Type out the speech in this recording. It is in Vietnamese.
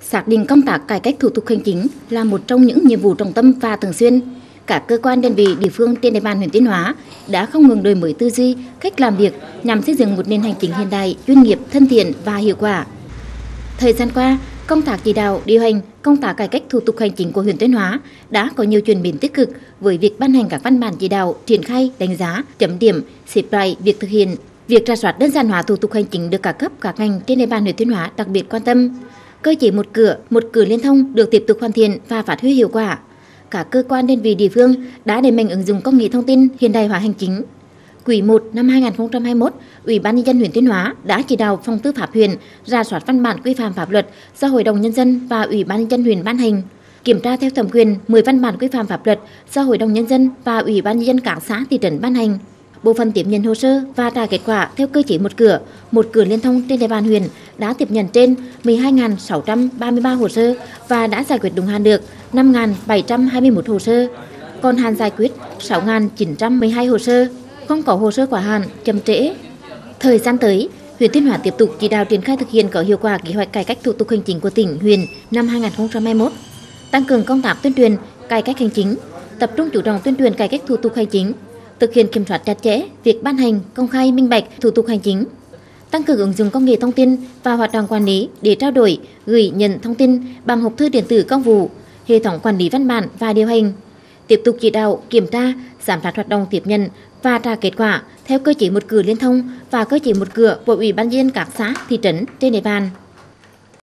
Xác định công tác cải cách thủ tục hành chính là một trong những nhiệm vụ trọng tâm và thường xuyên. Các cơ quan đơn vị địa phương trên địa bàn huyện Tuyên Hóa đã không ngừng đổi mới tư duy, cách làm việc nhằm xây dựng một nền hành chính hiện đại, chuyên nghiệp, thân thiện và hiệu quả. Thời gian qua, công tác chỉ đạo, điều hành, công tác cải cách thủ tục hành chính của huyện Tuyên Hóa đã có nhiều chuyển biến tích cực với việc ban hành các văn bản chỉ đạo, triển khai, đánh giá, chấm điểm, xếp loại việc thực hiện. Việc rà soát đơn giản hóa thủ tục hành chính được các cấp, các ngành trên địa bàn huyện Tuyên Hóa đặc biệt quan tâm. Cơ chế một cửa liên thông được tiếp tục hoàn thiện và phát huy hiệu quả. Các cơ quan đơn vị địa phương đã đẩy mạnh ứng dụng công nghệ thông tin, hiện đại hóa hành chính. Quý 1 năm 2021, Ủy ban nhân dân huyện Tuyên Hóa đã chỉ đạo Phòng Tư pháp huyện rà soát văn bản quy phạm pháp luật do Hội đồng nhân dân và Ủy ban nhân dân huyện ban hành, kiểm tra theo thẩm quyền 10 văn bản quy phạm pháp luật do Hội đồng nhân dân và Ủy ban nhân dân các xã thị trấn ban hành. Bộ phận tiếp nhận hồ sơ và trả kết quả theo cơ chế một cửa liên thông trên địa bàn huyện đã tiếp nhận trên 12.633 hồ sơ và đã giải quyết đúng hạn được 5.721 hồ sơ, còn hạn giải quyết 6.912 hồ sơ, không có hồ sơ quá hạn, chậm trễ. Thời gian tới, huyện Tuyên Hóa tiếp tục chỉ đạo triển khai thực hiện có hiệu quả kế hoạch cải cách thủ tục hành chính của tỉnh, huyện năm 2021, tăng cường công tác tuyên truyền cải cách hành chính, tập trung chú trọng tuyên truyền cải cách thủ tục hành chính, thực hiện kiểm soát chặt chẽ việc ban hành, công khai, minh bạch thủ tục hành chính, tăng cường ứng dụng công nghệ thông tin và hoạt động quản lý để trao đổi, gửi nhận thông tin bằng hộp thư điện tử công vụ, hệ thống quản lý văn bản và điều hành. Tiếp tục chỉ đạo, kiểm tra, giám sát hoạt động tiếp nhận và trả kết quả theo cơ chế một cửa liên thông và cơ chế một cửa của Ủy ban nhân dân các xã, thị trấn trên địa bàn.